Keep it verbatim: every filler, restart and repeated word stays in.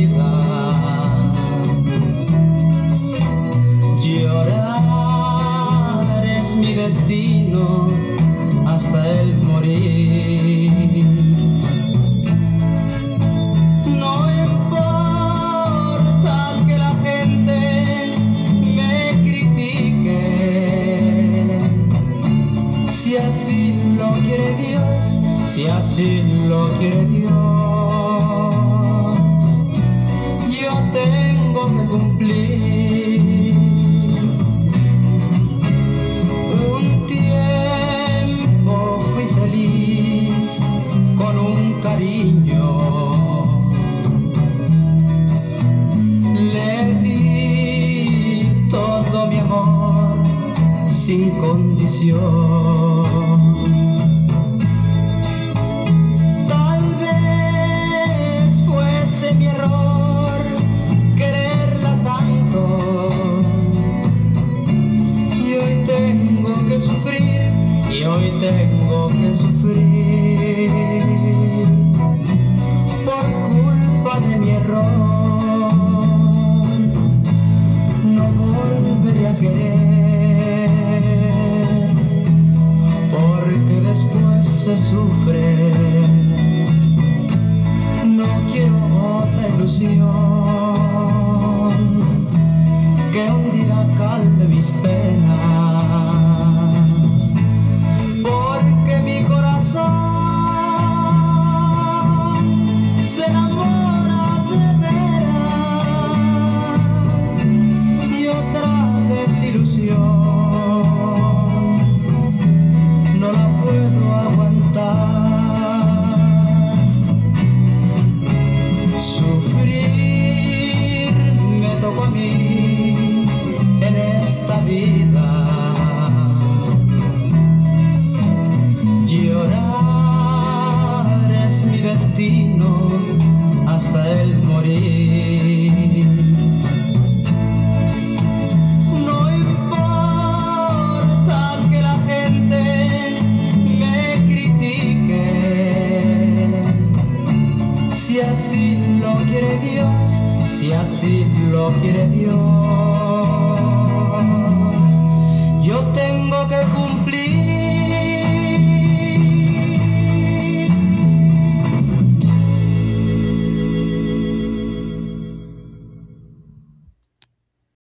vida. Llorar es mi destino hasta el morir. No importa que la gente me critique, si así lo quiere Dios, si así lo quiere Dios, yo tengo que cumplir. Un tiempo fui feliz con un cariño, le di todo mi amor sin condición. Tal vez fuese mi error quererla tanto, y hoy tengo que sufrir, y hoy tengo que sufrir por culpa de mi error. No volveré a querer, porque después se sufre. No quiero otra ilusión que un día calme mis penas, porque mi corazón se enamora de veras, y otra desilusión no la puedo aguantar. Sufrir me tocó a mí en esta vida. Llorar es mi destino hasta el morir. No importa que la gente me critique, si así lo quiere Dios, si así lo quiere Dios,